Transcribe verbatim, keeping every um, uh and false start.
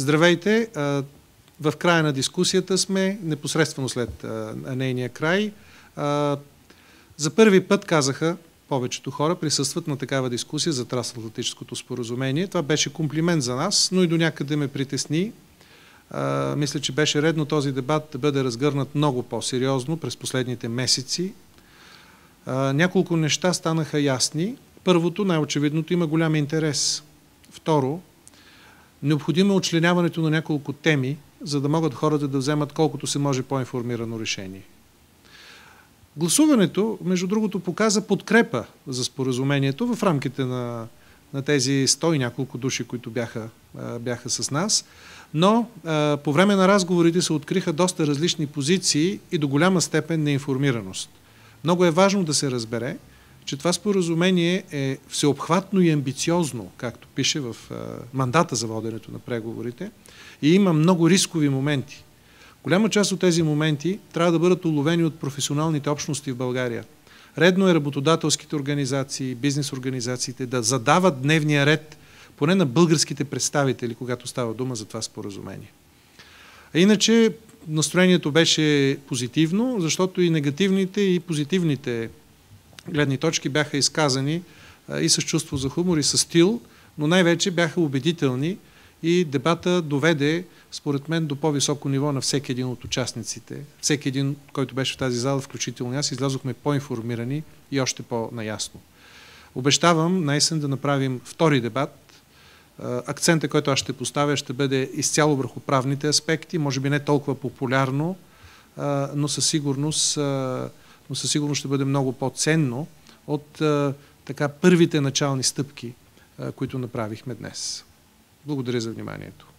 Здравейте! В края на дискусията сме, непосредствено след нейния край. За първи път, казаха повечето хора, присъстват на такава дискусия за трансатлантическото споразумение. Това беше комплимент за нас, но и до някъде ме притесни. Мисля, че беше редно този дебат да бъде разгърнат много по-сериозно през последните месеци. Няколко неща станаха ясни. Първото, най-очевидното, има голям интерес. Второ, необходимо е учленяването на няколко теми, за да могат хората да вземат колкото се може по-информирано решение. Гласуването, между другото, показа подкрепа за споразумението в рамките на, на тези сто и няколко души, които бяха, бяха с нас, но а, по време на разговорите се откриха доста различни позиции и до голяма степен неинформираност. Много е важно да се разбере, че това споразумение е всеобхватно и амбициозно, както пише в а, мандата за воденето на преговорите, и има много рискови моменти. Голяма част от тези моменти трябва да бъдат уловени от професионалните общности в България. Редно е работодателските организации, бизнес организациите да задават дневния ред поне на българските представители, когато става дума за това споразумение. А иначе настроението беше позитивно, защото и негативните, и позитивните гледни точки бяха изказани и с чувство за хумор, и с стил, но най-вече бяха убедителни и дебата доведе, според мен, до по-високо ниво на всеки един от участниците. Всеки един, който беше в тази зала, включително аз, излязохме по-информирани и още по-наясно. Обещавам наесен да направим втори дебат. Акцента, който аз ще поставя, ще бъде изцяло върху правните аспекти, може би не толкова популярно, но със сигурност, но със сигурност ще бъде много по-ценно от така първите начални стъпки, които направихме днес. Благодаря за вниманието.